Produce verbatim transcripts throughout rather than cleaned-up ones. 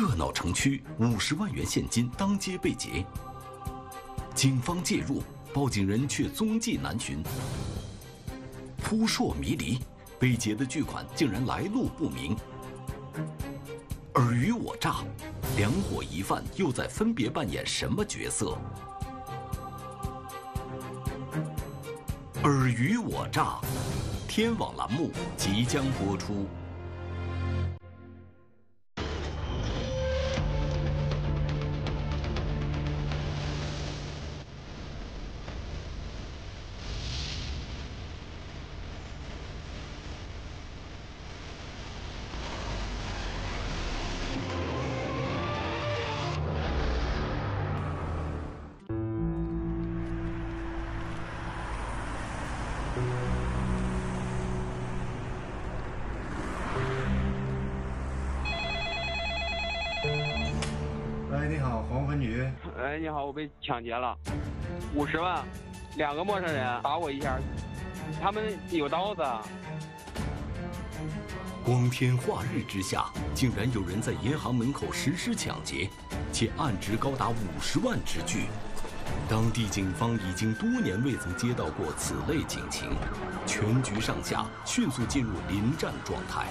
热闹城区，五十万元现金当街被劫，警方介入，报警人却踪迹难寻。扑朔迷离，被劫的巨款竟然来路不明。尔虞我诈，两伙疑犯又在分别扮演什么角色？尔虞我诈，天网栏目即将播出。 哎，你好，黄文女。 哎，你好，我被抢劫了，五十万，两个陌生人打我一下，他们有刀子。 光天化日之下，竟然有人在银行门口实施抢劫，且案值高达五十万之巨。当地警方已经多年未曾接到过此类警情，全局上下迅速进入临战状态。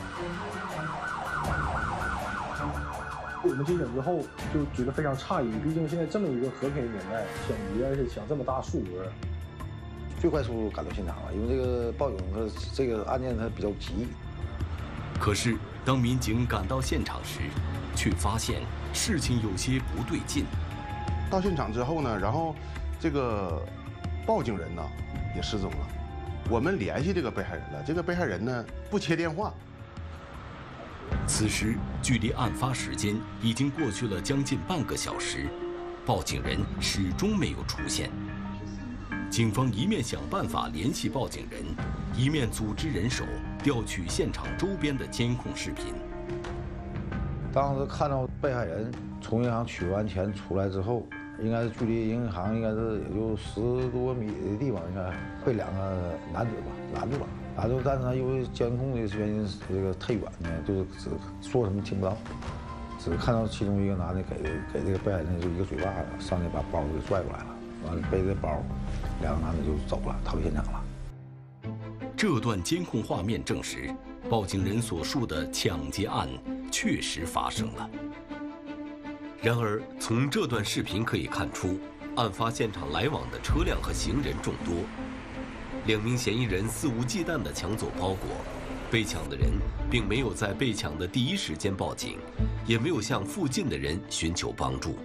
我们接诊之后就觉得非常诧异，毕竟现在这么一个和平的年代，抢劫而且抢这么大数额， 最快速度赶到现场了，因为这个报警它这个案件它比较急。 可是当民警赶到现场时，却发现事情有些不对劲。 到现场之后呢，然后这个报警人呢也失踪了，我们联系这个被害人了，这个被害人呢不接电话。 此时，距离案发时间已经过去了将近半个小时，报警人始终没有出现。警方一面想办法联系报警人，一面组织人手调取现场周边的监控视频。 当时看到被害人从银行取完钱出来之后，应该是距离银行应该是也就十多米的地方，应该被两个男子吧拦住了。拦住，但是他因为监控的原因，这个太远呢，就是只说什么听不到，只看到其中一个男的给给这个被害人就一个嘴巴子，上去把包给拽过来了，完了背着包，两个男的就走了，逃离现场了。 这段监控画面证实，报警人所述的抢劫案确实发生了。然而，从这段视频可以看出，案发现场来往的车辆和行人众多。两名嫌疑人肆无忌惮地抢走包裹，被抢的人并没有在被抢的第一时间报警，也没有向附近的人寻求帮助。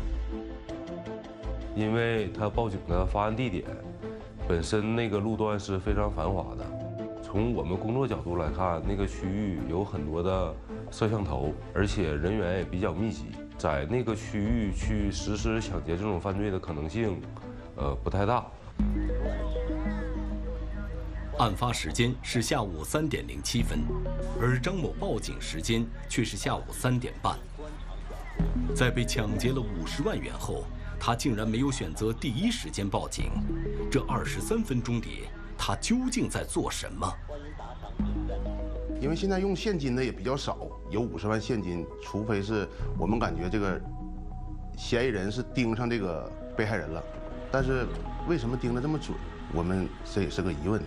因为他报警的发案地点本身那个路段是非常繁华的，从我们工作角度来看，那个区域有很多的摄像头，而且人员也比较密集，在那个区域去实施抢劫这种犯罪的可能性，呃，不太大。 案发时间是下午三点零七分，而张某报警时间却是下午三点半。在被抢劫了五十万元后，他竟然没有选择第一时间报警。这二十三分钟里，他究竟在做什么？ 因为现在用现金的也比较少，有五十万现金，除非是我们感觉这个嫌疑人是盯上这个被害人了，但是为什么盯得这么准？我们这也是个疑问。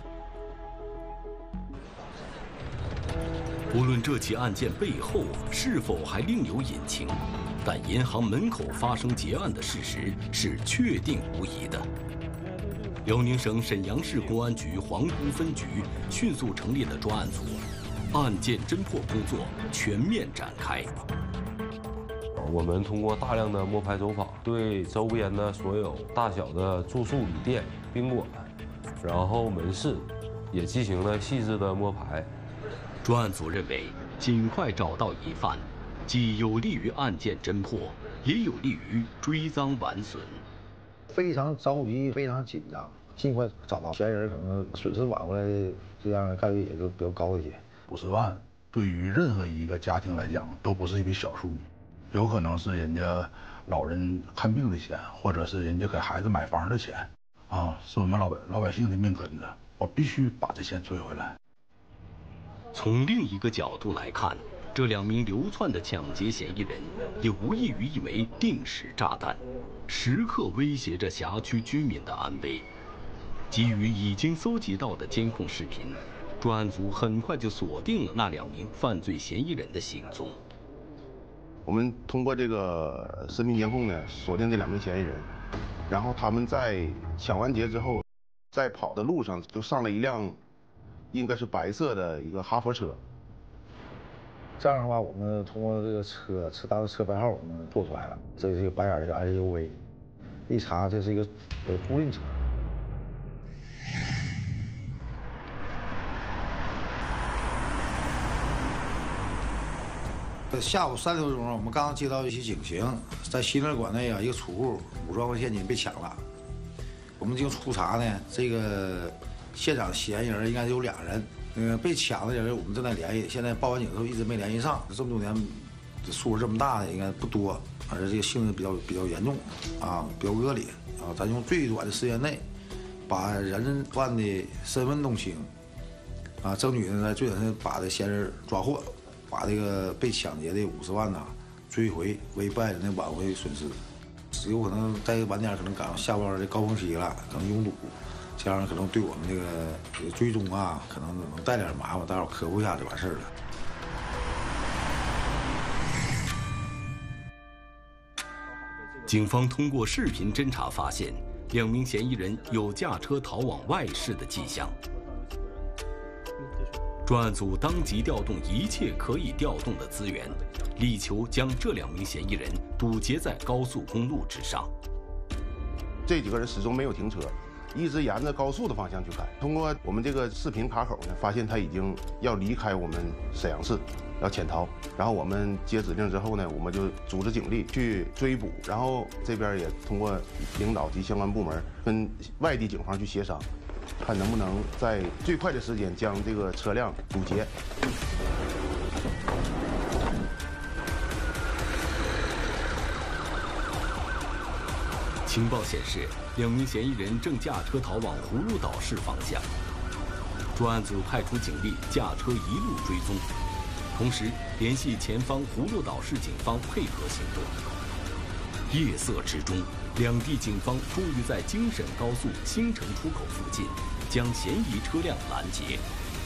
无论这起案件背后是否还另有隐情，但银行门口发生劫案的事实是确定无疑的。辽宁省沈阳市公安局皇姑分局迅速成立了专案组，案件侦破工作全面展开。 我们通过大量的摸排走访，对周边的所有大小的住宿旅店、宾馆，然后门市，也进行了细致的摸排。 专案组认为，尽快找到疑犯，既有利于案件侦破，也有利于追赃挽损。 非常着急，非常紧张，尽快找到嫌疑人，可能损失挽回来的这样的概率也就比较高一些。 五十万对于任何一个家庭来讲，都不是一笔小数目，有可能是人家老人看病的钱，或者是人家给孩子买房的钱，啊，是我们老百老百姓的命根子，我必须把这钱追回来。 从另一个角度来看， 这两名流窜的抢劫嫌疑人也无异于一枚定时炸弹，时刻威胁着辖区居民的安危。基于已经搜集到的监控视频，专案组很快就锁定了那两名犯罪嫌疑人的行踪。 我们通过这个视频监控呢，锁定这两名嫌疑人，然后他们在抢完劫之后，在跑的路上就上了一辆，应该是白色的一个哈佛车。 这样的话，我们通过这个车车当时车牌号我们做出来了，这是一个白眼的 S U V， 一查这是一个呃租赁车。下午三点多钟，我们刚刚接到一起警情，在新乐馆内啊，一个储户五十万块现金被抢了。我们经初查呢，这个现场嫌疑人应该有俩人。呃，被抢的人我们正在联系，现在报完警之后一直没联系上。这么多年，这数额这么大的应该不多，而且这个性质比较比较严重，啊，比较恶劣啊。咱用最短的时间内，把人犯的身份弄清，啊，争取呢在最短时间把这嫌疑人抓获。把这个被抢劫的五十万呐追回，为被害人的挽回损失。只有可能再晚点，可能赶上下班的高峰期了，可能拥堵，这样可能对我们这个追踪啊，可能能带点麻烦，待会儿克服一下就完事儿了。 警方通过视频侦查发现，两名嫌疑人有驾车逃往外市的迹象。专案组当即调动一切可以调动的资源，力求将这两名嫌疑人堵截在高速公路之上。 这几个人始终没有停车，一直沿着高速的方向去开。通过我们这个视频卡口呢，发现他已经要离开我们沈阳市，要潜逃。然后我们接指令之后呢，我们就组织警力去追捕，然后这边也通过领导及相关部门跟外地警方去协商。看能不能在最快的时间将这个车辆堵截。 情报显示，两名嫌疑人正驾车逃往葫芦岛市方向。专案组派出警力驾车一路追踪，同时联系前方葫芦岛市警方配合行动。夜色之中，两地警方终于在京沈高速新城出口附近将嫌疑车辆拦截。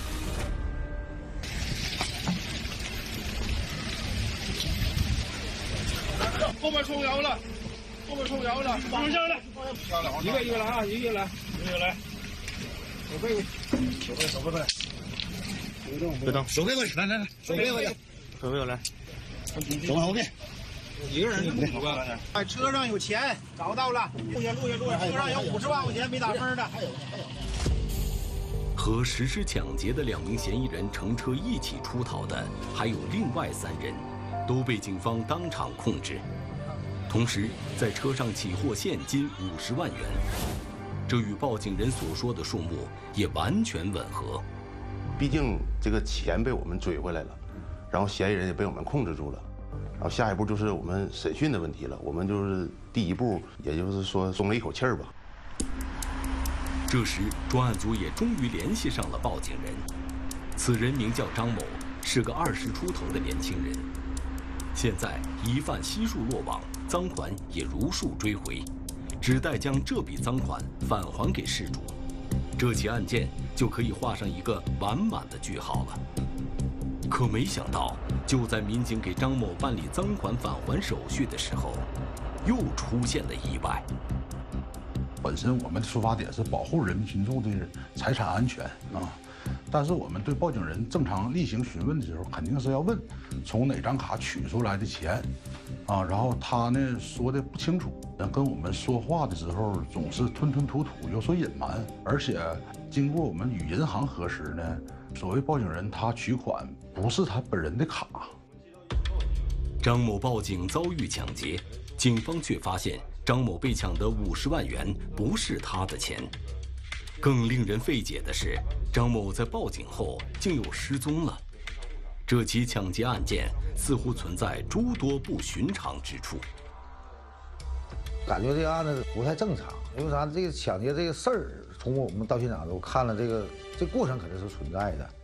后面冲摇了，后面冲摇了，往下来，一个一个来啊，一个一个来，一个一个来。手背过去，手背手背过来，别动别动，手背过去，来来来，手背过去，手背过来，手往后面。一个人五个。 哎，车上有钱，找到了。录下录下录下，车上有五十万块钱没打分的。还有还有。 和实施抢劫的两名嫌疑人乘车一起出逃的还有另外三人，都被警方当场控制。同时，在车上起获现金五十万元，这与报警人所说的数目也完全吻合。 毕竟这个钱被我们追回来了，然后嫌疑人也被我们控制住了。然后下一步就是我们审讯的问题了，我们就是第一步，也就是说松了一口气儿吧。 这时，专案组也终于联系上了报警人，此人名叫张某，是个二十出头的年轻人。现在疑犯悉数落网，赃款也如数追回，只待将这笔赃款返还给事主，这起案件就可以画上一个完满的句号了。可没想到，就在民警给张某办理赃款返还手续的时候，又出现了意外。 本身我们的出发点是保护人民群众的财产安全啊，但是我们对报警人正常例行询问的时候，肯定是要问从哪张卡取出来的钱，啊，然后他呢说的不清楚，跟我们说话的时候总是吞吞吐吐，有所隐瞒，而且经过我们与银行核实呢，所谓报警人他取款不是他本人的卡。 张某报警遭遇抢劫，警方却发现张某被抢的五十万元不是他的钱。更令人费解的是，张某在报警后竟又失踪了。这起抢劫案件似乎存在诸多不寻常之处。 感觉这个案子不太正常，因为啥？这个抢劫这个事儿，从我们到现场都看了，这个这过程肯定是存在的。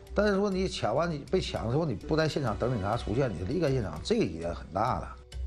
但是说你抢完你被抢的时候，你不在现场等警察出现，你离开现场，这个意义很大的。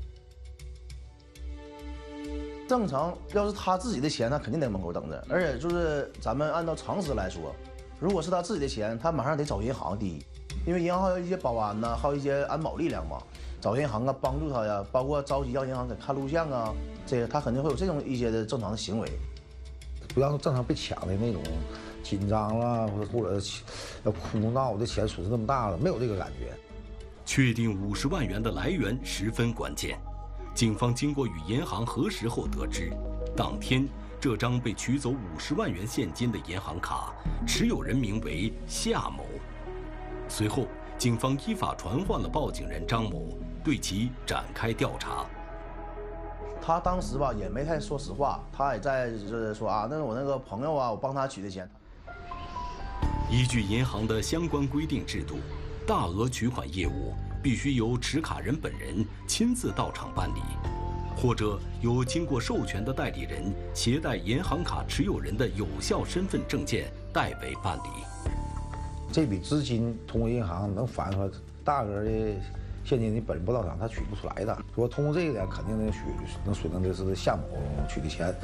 正常，要是他自己的钱，他肯定在门口等着。而且就是咱们按照常识来说，如果是他自己的钱，他马上得找银行第一，因为银行还有一些保安呐，还有一些安保力量嘛，找银行啊帮助他呀，包括着急要银行给看录像啊，这个他肯定会有这种一些的正常的行为， 不让正常被抢的那种紧张了，或者或者要哭闹，我的钱损失那么大了，没有这个感觉。 确定五十万元的来源十分关键。警方经过与银行核实后得知，当天这张被取走五十万元现金的银行卡持有人名为夏某。随后，警方依法传唤了报警人张某，对其展开调查。 他当时吧也没太说实话，他也在就是说啊，那是我那个朋友啊，我帮他取的钱。 依据银行的相关规定制度，大额取款业务必须由持卡人本人亲自到场办理，或者由经过授权的代理人携带银行卡持有人的有效身份证件代为办理。 这笔资金通过银行能反映出来大额的现金，你本人不到场，他取不出来的。说通过这一点，肯定能取能锁定的是夏某取的钱。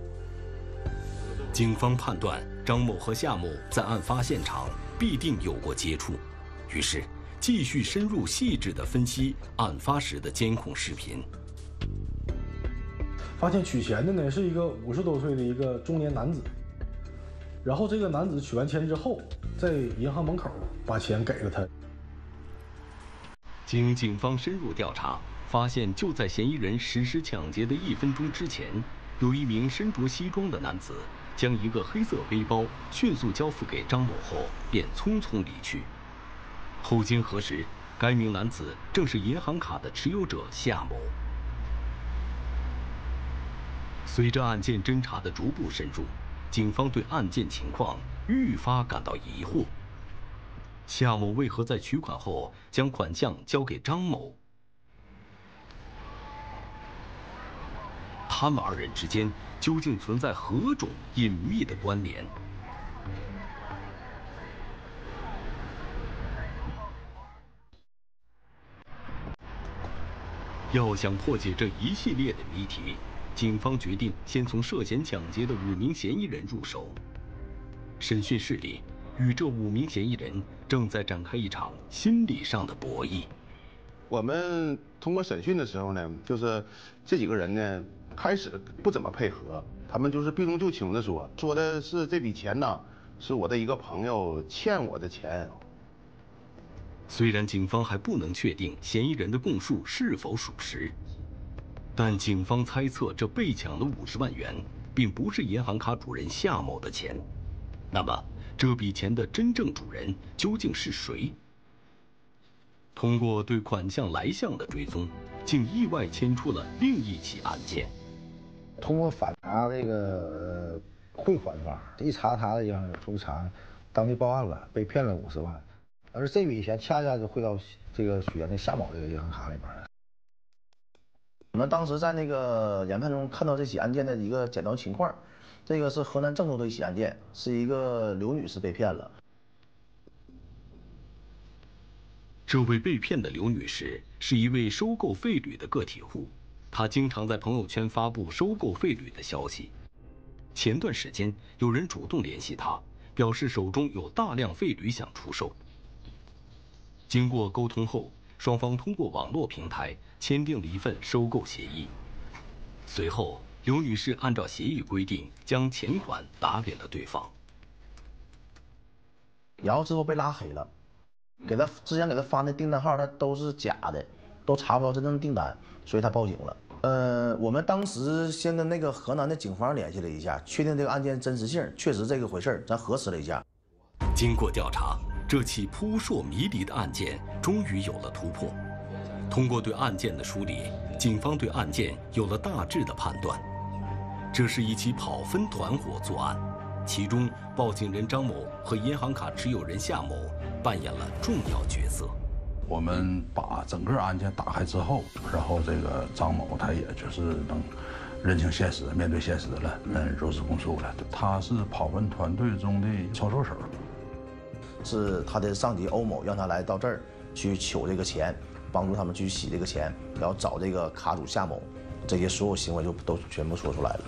警方判断张某和夏某在案发现场必定有过接触，于是继续深入细致地分析案发时的监控视频。 发现取钱的呢是一个五十多岁的一个中年男子，然后这个男子取完钱之后，在银行门口把钱给了他。 经警方深入调查，发现就在嫌疑人实施抢劫的一分钟之前，有一名身着西装的男子将一个黑色背包迅速交付给张某后，便匆匆离去。后经核实，该名男子正是银行卡的持有者夏某。随着案件侦查的逐步深入，警方对案件情况愈发感到疑惑。夏某为何在取款后将款项交给张某？他们二人之间究竟存在何种隐秘的关联？要想破解这一系列的谜题，警方决定先从涉嫌抢劫的五名嫌疑人入手。审讯室里，与这五名嫌疑人正在展开一场心理上的博弈。 我们通过审讯的时候呢，就是这几个人呢，开始不怎么配合，他们就是避重就轻的说，说的是这笔钱呢，是我的一个朋友欠我的钱。 虽然警方还不能确定嫌疑人的供述是否属实，但警方猜测这被抢的五十万元并不是银行卡主人夏某的钱。那么，这笔钱的真正主人究竟是谁？通过对款项来向的追踪，竟意外牵出了另一起案件。 通过反查这个呃汇款方，一查他的银行出查，当地报案了，被骗了五十万。而这笔钱恰恰就汇到这个许源的夏某这个银行卡里面了。 我们当时在那个研判中看到这起案件的一个简单情况，这个是河南郑州的一起案件，是一个刘女士被骗了。 这位被骗的刘女士是一位收购废铝的个体户，她经常在朋友圈发布收购废铝的消息。前段时间，有人主动联系她，表示手中有大量废铝想出售。经过沟通后，双方通过网络平台签订了一份收购协议。随后，刘女士按照协议规定将钱款打给了对方， 然后之后被拉黑了，给他之前给他发那订单号那都是假的，都查不到真正的订单，所以他报警了。呃，我们当时先跟那个河南的警方联系了一下，确定这个案件真实性，确实这个回事，咱核实了一下。 经过调查，这起扑朔迷离的案件终于有了突破。通过对案件的梳理，警方对案件有了大致的判断。这是一起跑分团伙作案，其中报警人张某和银行卡持有人夏某扮演了重要角色。 我们把整个案件打开之后，然后这个张某他也就是能认清现实，面对现实了，嗯，如实供述了。他是跑分团队中的操作手。 是他的上级欧某让他来到这儿去取这个钱，帮助他们去洗这个钱，然后找这个卡主夏某，这些所有行为就都全部说出来了。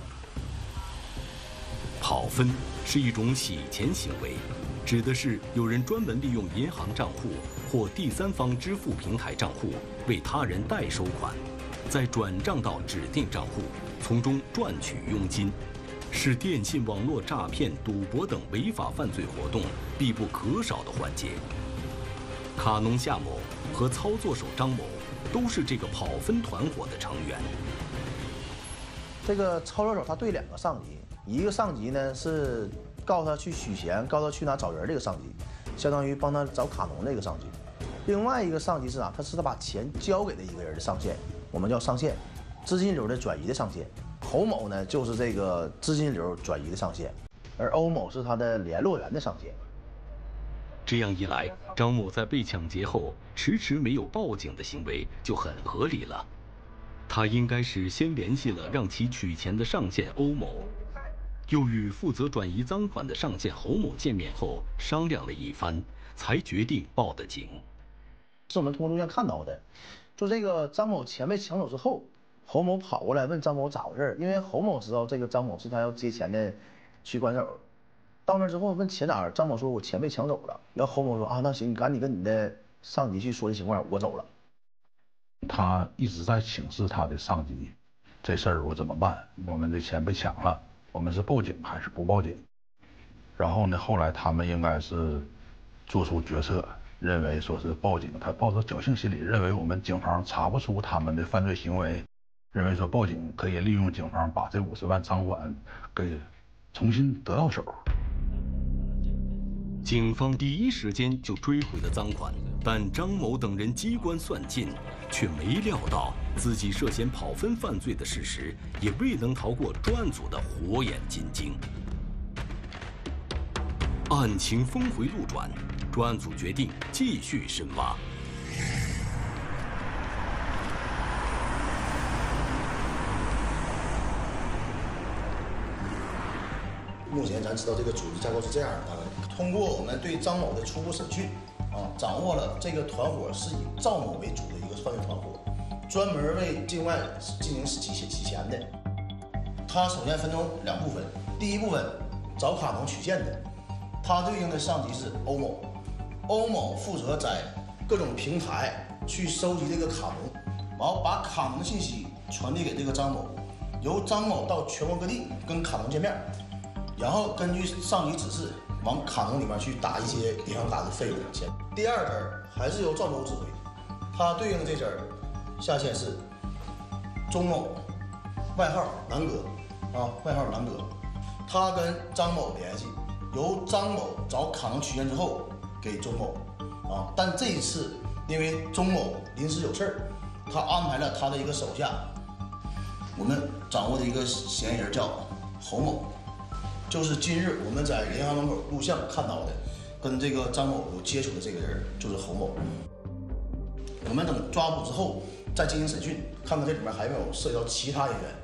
跑分是一种洗钱行为，指的是有人专门利用银行账户或第三方支付平台账户为他人代收款，再转账到指定账户，从中赚取佣金，是电信网络诈骗、赌博等违法犯罪活动必不可少的环节。卡农夏某和操作手张某都是这个跑分团伙的成员。 这个操作手他对两个上级，一个上级呢是告诉他去取钱，告诉他去哪找人，这个上级相当于帮他找卡农这个上级。另外一个上级是啥？他是他把钱交给的一个人的上线，我们叫上线，资金流的转移的上线。侯某呢就是这个资金流转移的上线，而欧某是他的联络员的上线。 这样一来，张某在被抢劫后迟迟没有报警的行为就很合理了。他应该是先联系了让其取钱的上线欧某，又与负责转移赃款的上线侯某见面后商量了一番，才决定报的警。 是我们通过录像看到的，就这个张某钱被抢走之后，侯某跑过来问张某咋回事，因为侯某知道这个张某是他要接钱的取款手。到那之后问钱哪儿，张某说我钱被抢走了。然后侯某说啊，那行，你赶紧跟你的上级去说这情况，我走了。 他一直在请示他的上级，这事儿我怎么办？我们的钱被抢了，我们是报警还是不报警？然后呢，后来他们应该是做出决策，认为说是报警。他抱着侥幸心理，认为我们警方查不出他们的犯罪行为，认为说报警可以利用警方把这五十万赃款给重新得到手。 警方第一时间就追回了赃款，但张某等人机关算尽，却没料到自己涉嫌跑分犯罪的事实，也未能逃过专案组的火眼金睛。案情峰回路转，专案组决定继续深挖。 目前咱知道这个组织架构是这样的，大概通过我们对张某的初步审讯，啊，掌握了这个团伙是以赵某为主的一个犯罪团伙，专门为境外进行洗洗洗钱的。他首先分成两部分，第一部分找卡农取现的，他对应的上级是欧某，欧某负责在各种平台去收集这个卡农，然后把卡农的信息传递给这个张某，由张某到全国各地跟卡农见面。然后根据上级指示，往卡农里面去打一些银行卡的费用钱。第二针还是由赵某指挥，他对应的这针下线是钟某，外号南哥，啊，外号南哥。他跟张某联系，由张某找卡农取现之后给钟某，啊，但这一次因为钟某临时有事儿，他安排了他的一个手下，我们掌握的一个嫌疑人叫侯某。就是今日我们在银行门口录像看到的，跟这个张某有接触的这个人就是侯某。我们等抓捕之后再进行审讯，看看这里面还有没有涉及到其他人员。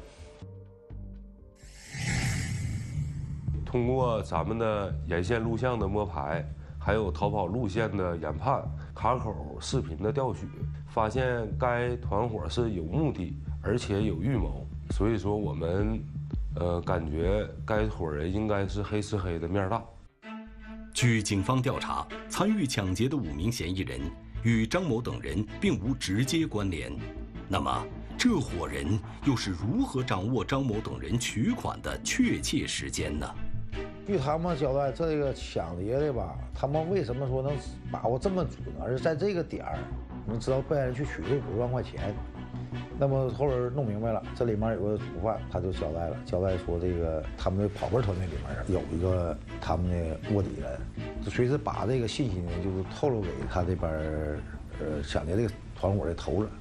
通过咱们的沿线录像的摸排，还有逃跑路线的研判、卡口视频的调取，发现该团伙是有目的，而且有预谋。所以说我们。呃，感觉该伙人应该是黑吃黑的面大。 据警方调查，参与抢劫的五名嫌疑人与张某等人并无直接关联。那么，这伙人又是如何掌握张某等人取款的确切时间呢？ 据他们交代，这个抢劫的吧，他们为什么说能把握这么准，而是在这个点儿能知道被害人去取这五十万块钱？那么后边弄明白了，这里面有个主犯，他就交代了，交代说这个他们的跑分团队里面有一个他们的卧底人，就随时把这个信息呢，就是透露给他这边呃抢劫这个团伙的头子。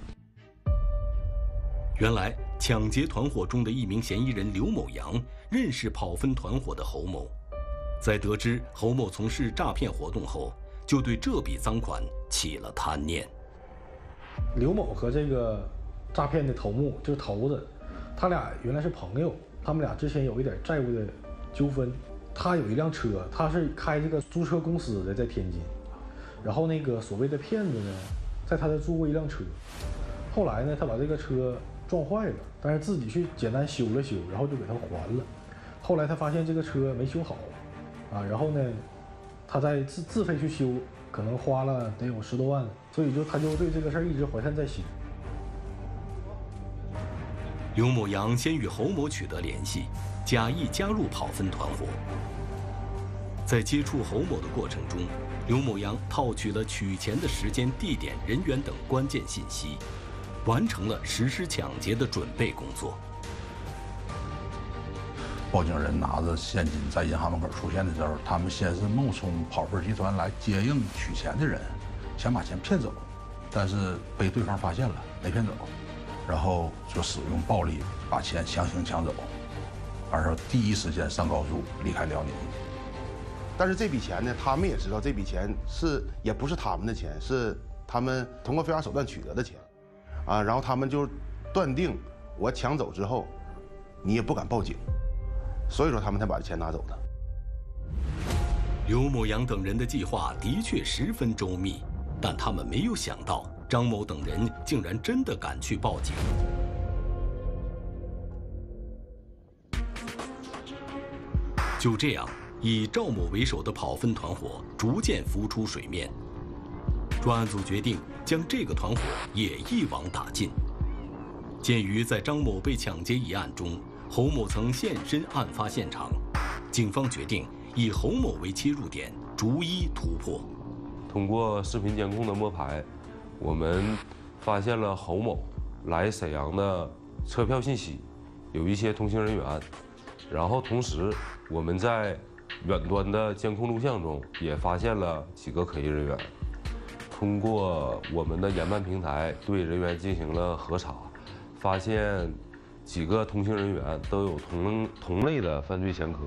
原来抢劫团伙中的一名嫌疑人刘某阳认识跑分团伙的侯某，在得知侯某从事诈骗活动后，就对这笔赃款起了贪念。 刘某和这个诈骗的头目就是头子，他俩原来是朋友，他们俩之前有一点债务的纠纷， 他有一辆车，他是开这个租车公司的，在天津。然后那个所谓的骗子呢，在他这租过一辆车。后来呢，他把这个车撞坏了，但是自己去简单修了修，然后就给他还了。后来他发现这个车没修好，啊，然后呢，他再自自费去修，可能花了得有十多万，所以就他就对这个事儿一直怀恨在心。 刘某阳先与侯某取得联系，假意加入跑分团伙。在接触侯某的过程中，刘某阳套取了取钱的时间、地点、人员等关键信息，完成了实施抢劫的准备工作。 报警人拿着现金在银行门口出现的时候，他们先是冒充跑分集团来接应取钱的人，想把钱骗走，但是被对方发现了，没骗走，然后就使用暴力把钱强行抢走，而是第一时间上高速离开辽宁。 但是这笔钱呢，他们也知道这笔钱是也不是他们的钱，是他们通过非法手段取得的钱，啊，然后他们就断定我抢走之后，你也不敢报警，所以说他们才把这钱拿走的。 刘某阳等人的计划的确十分周密，但他们没有想到张某等人竟然真的敢去报警。就这样，以赵某为首的跑分团伙逐渐浮出水面。专案组决定将这个团伙也一网打尽。鉴于在张某被抢劫一案中，侯某曾现身案发现场，警方决定以侯某为切入点，逐一突破。 通过视频监控的摸排，我们发现了侯某来沈阳的车票信息，有一些同行人员。然后同时，我们在远端的监控录像中也发现了几个可疑人员。通过我们的研判平台对人员进行了核查，发现几个同行人员都有同同类的犯罪前科。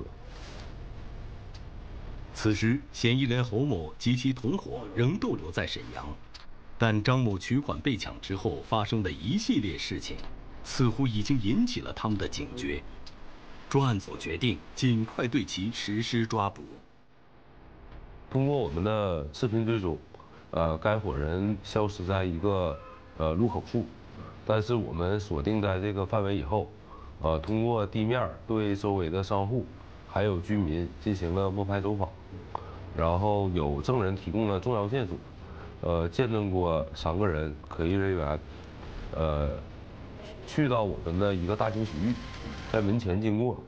此时，嫌疑人侯某及其同伙仍逗留在沈阳，但张某取款被抢之后发生的一系列事情，似乎已经引起了他们的警觉。专案组决定尽快对其实施抓捕。 通过我们的视频追踪，呃，该伙人消失在一个呃路口处，但是我们锁定在这个范围以后，呃，通过地面对周围的商户还有居民进行了摸排走访，然后有证人提供了重要线索，呃，见证过三个人可疑人员，呃，去到我们的一个大型洗浴，在门前经过。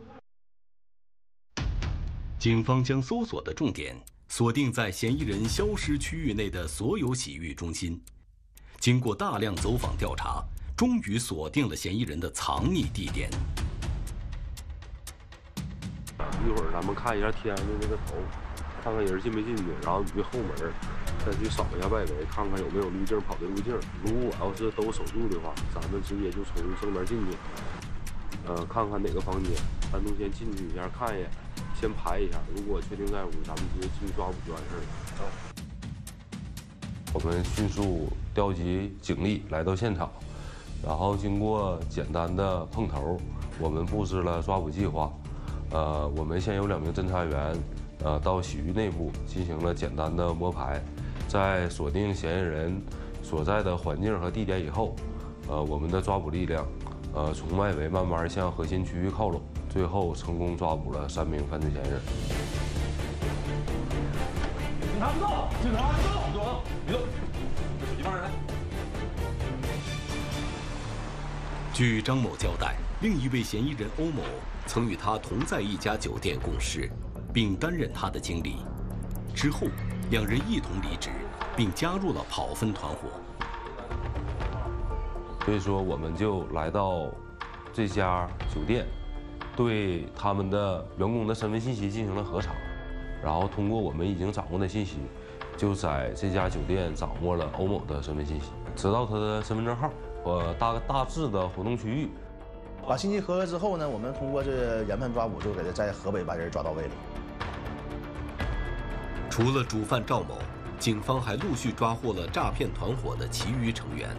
警方将搜索的重点锁定在嫌疑人消失区域内的所有洗浴中心，经过大量走访调查，终于锁定了嫌疑人的藏匿地点。 一会儿咱们看一下天上的那个头，看看人进没进去，然后你后门再去扫一下外围，看看有没有路径跑的路径。如果要是都守住的话，咱们直接就从正门进去，呃，看看哪个房间，单独先进去一下看一眼，先排一下。如果确定在屋，咱们直接进去抓捕就完事儿了。我们迅速调集警力来到现场，然后经过简单的碰头，我们布置了抓捕计划。呃，我们先有两名侦查员，呃，到洗浴内部进行了简单的摸排，在锁定嫌疑人所在的环境和地点以后，呃，我们的抓捕力量，呃，从外围慢慢向核心区域靠拢，最后成功抓捕了三名犯罪嫌疑人。 警察不动，警察不动，动，别动，把手机放下来。 据张某交代，另一位嫌疑人欧某曾与他同在一家酒店共事，并担任他的经理。之后，两人一同离职，并加入了跑分团伙。 所以说，我们就来到这家酒店，对他们的员工的身份信息进行了核查，然后通过我们已经掌握的信息，就在这家酒店掌握了欧某的身份信息，知道他的身份证号，呃，大大致的活动区域。 把信息核实之后呢，我们通过这研判抓捕，就给他在河北把人抓到位了。 除了主犯赵某，警方还陆续抓获了诈骗团伙的其余成员。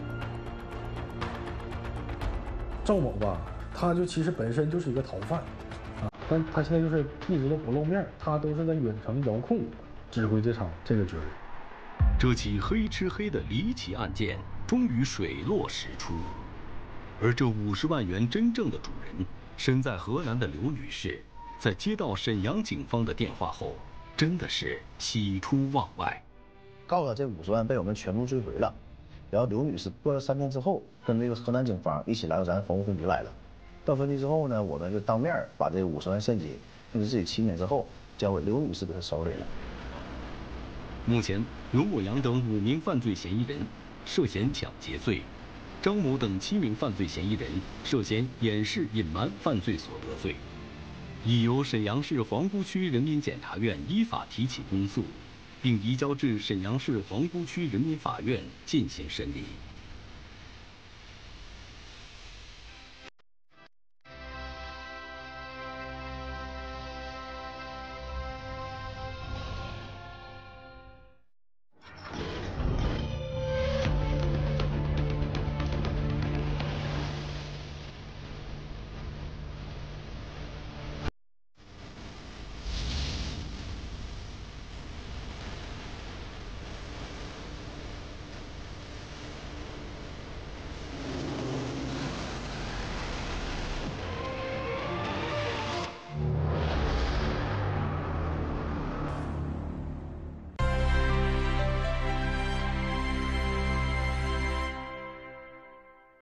赵某吧，他就其实本身就是一个逃犯，啊， 但他现在就是一直都不露面，他都是在远程遥控指挥这场这个局。 这起黑吃黑的离奇案件终于水落石出，而这五十万元真正的主人，身在河南的刘女士，在接到沈阳警方的电话后，真的是喜出望外。 告诉他这五十万被我们全部追回了，然后刘女士过了三天之后，跟这个河南警方一起来到咱防务分局来了。到分局之后呢，我们就当面把这五十万现金，用自己七年之后交给刘女士给他手里了。 目前，刘某阳等五名犯罪嫌疑人涉嫌抢劫罪，张某等七名犯罪嫌疑人涉嫌掩饰隐瞒犯罪所得罪，已由沈阳市皇姑区人民检察院依法提起公诉，并移交至沈阳市皇姑区人民法院进行审理。